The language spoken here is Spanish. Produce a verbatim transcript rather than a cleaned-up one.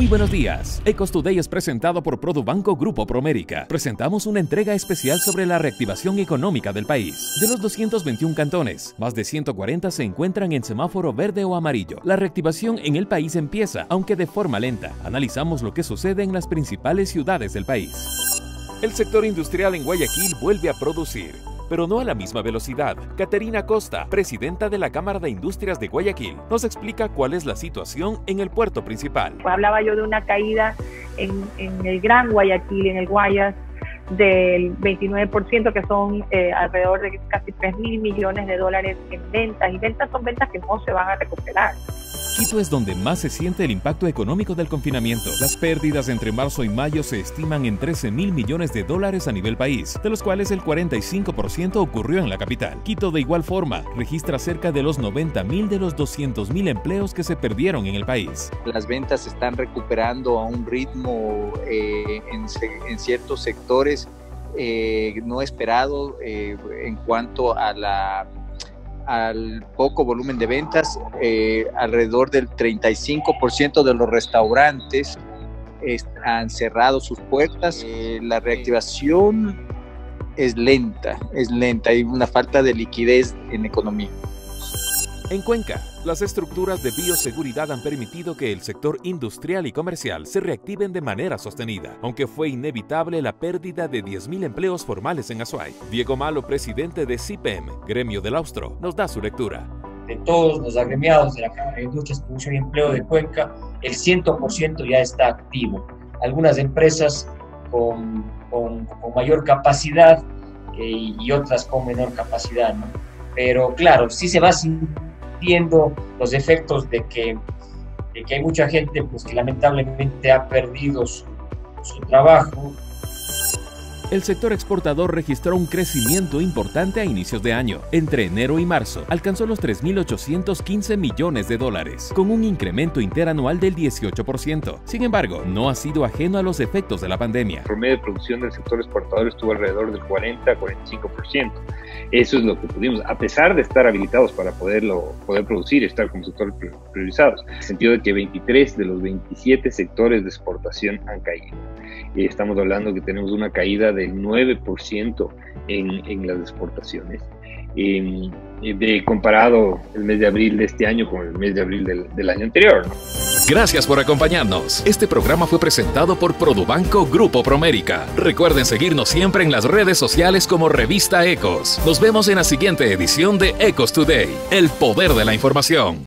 buenos días. Ecos Today es presentado por Produbanco Grupo Promérica. Presentamos una entrega especial sobre la reactivación económica del país. De los doscientos veintiún cantones, más de ciento cuarenta se encuentran en semáforo verde o amarillo. La reactivación en el país empieza, aunque de forma lenta. Analizamos lo que sucede en las principales ciudades del país. El sector industrial en Guayaquil vuelve a producir, pero no a la misma velocidad. Caterina Costa, presidenta de la Cámara de Industrias de Guayaquil, nos explica cuál es la situación en el puerto principal. Hablaba yo de una caída en, en el Gran Guayaquil, en el Guayas, del veintinueve por ciento, que son eh, alrededor de casi tres mil millones de dólares en ventas, y ventas son ventas que no se van a recuperar. Quito es donde más se siente el impacto económico del confinamiento. Las pérdidas entre marzo y mayo se estiman en trece mil millones de dólares a nivel país, de los cuales el cuarenta y cinco por ciento ocurrió en la capital. Quito, de igual forma, registra cerca de los noventa mil de los doscientos mil empleos que se perdieron en el país. Las ventas se están recuperando a un ritmo eh, en, en ciertos sectores eh, no esperado eh, en cuanto a la al poco volumen de ventas. Eh, alrededor del treinta y cinco por ciento de los restaurantes est- han cerrado sus puertas. Eh, la reactivación es lenta, es lenta, hay una falta de liquidez en la economía. En Cuenca, las estructuras de bioseguridad han permitido que el sector industrial y comercial se reactiven de manera sostenida, aunque fue inevitable la pérdida de diez mil empleos formales en Azuay. Diego Malo, presidente de C I P E M, Gremio del Austro, nos da su lectura. De todos los agremiados de la Cámara de Industrias, Producción y Empleo de Cuenca, el cien por ciento ya está activo. Algunas empresas con, con, con mayor capacidad eh, y otras con menor capacidad, ¿no? Pero claro, sí se va sintiendo los efectos de que, de que hay mucha gente pues, que lamentablemente ha perdido su, su trabajo. El sector exportador registró un crecimiento importante a inicios de año. Entre enero y marzo, alcanzó los tres mil ochocientos quince millones de dólares, con un incremento interanual del dieciocho por ciento. Sin embargo, no ha sido ajeno a los efectos de la pandemia. El promedio de producción del sector exportador estuvo alrededor del cuarenta a cuarenta y cinco por ciento. Eso es lo que pudimos, a pesar de estar habilitados para poderlo, poder producir, estar como sector priorizados, en el sentido de que veintitrés de los veintisiete sectores de exportación han caído. Eh, estamos hablando que tenemos una caída del nueve por ciento en, en las exportaciones, eh, de, comparado el mes de abril de este año con el mes de abril del, del año anterior, ¿no? Gracias por acompañarnos. Este programa fue presentado por Produbanco Grupo Promérica. Recuerden seguirnos siempre en las redes sociales como Revista Ecos. Nos vemos en la siguiente edición de Ecos Today, el poder de la información.